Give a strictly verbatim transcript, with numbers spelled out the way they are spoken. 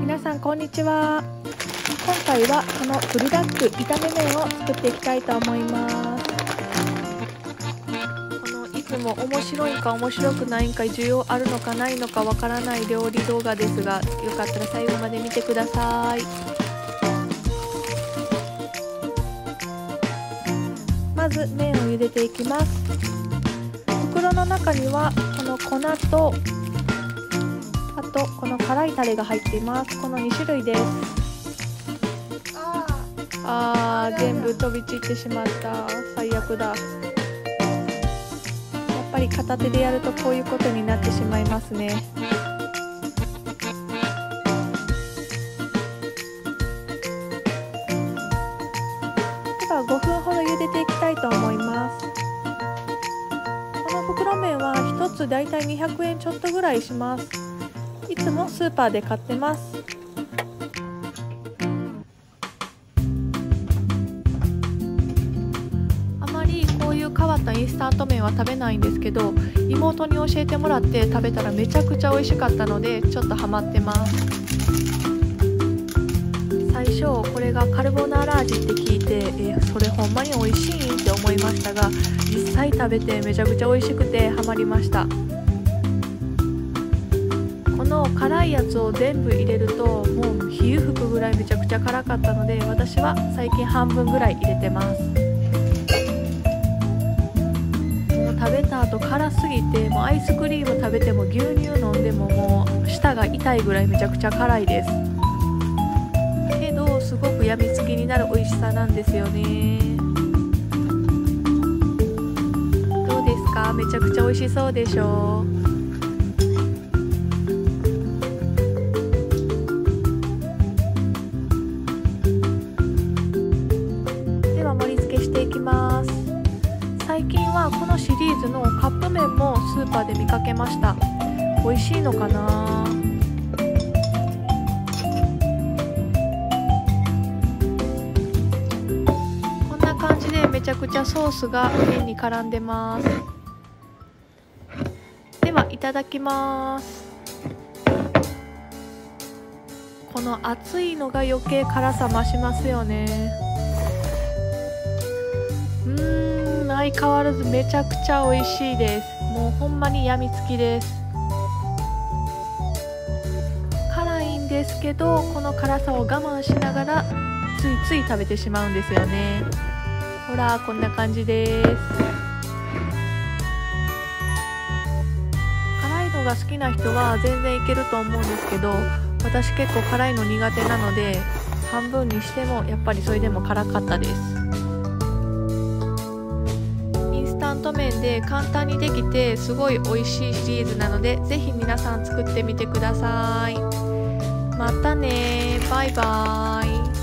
皆さんこんにちは。今回はこのブルダック炒め麺を作っていきたいと思います。このいつも面白いんか面白くないんか、需要あるのかないのかわからない料理動画ですが、よかったら最後まで見てください。まず麺を茹でていきます。袋の中にはこの粉とあとこの辛いタレが入っています。このに種類です。あー、全部飛び散ってしまった。最悪だ。やっぱり片手でやるとこういうことになってしまいますね。ではごふんほど茹でていきたいと思います。この袋麺はひとつだいたいにひゃくえんちょっとぐらいします。いつもスーパーで買ってます。あまりこういう変わったインスタント麺は食べないんですけど、妹に教えてもらって食べたらめちゃくちゃ美味しかったのでちょっとハマってます。最初これがカルボナーラ味って聞いて、えー、それほんまに美味しいんって思いましたが、実際食べてめちゃくちゃ美味しくてハマりました。この辛いやつを全部入れるともう火吹くぐらいめちゃくちゃ辛かったので、私は最近半分ぐらい入れてます。もう食べた後辛すぎて、もうアイスクリーム食べても牛乳飲んでももう舌が痛いぐらいめちゃくちゃ辛いです。けどすごくやみつきになる美味しさなんですよね。どうですか？めちゃくちゃ美味しそうでしょう。最近はこのシリーズのカップ麺もスーパーで見かけました。美味しいのかな？こんな感じでめちゃくちゃソースが麺に絡んでます。ではいただきます。この熱いのが余計辛さ増しますよね。相変わらずめちゃくちゃ美味しいです。もうほんまにやみつきです。辛いんですけど、この辛さを我慢しながらついつい食べてしまうんですよね。ほらこんな感じです。辛いのが好きな人は全然いけると思うんですけど、私結構辛いの苦手なので、半分にしてもやっぱりそれでも辛かったです。インスタント麺で簡単にできてすごい美味しいシリーズなので、ぜひ皆さん作ってみてください。またね、バイバイ。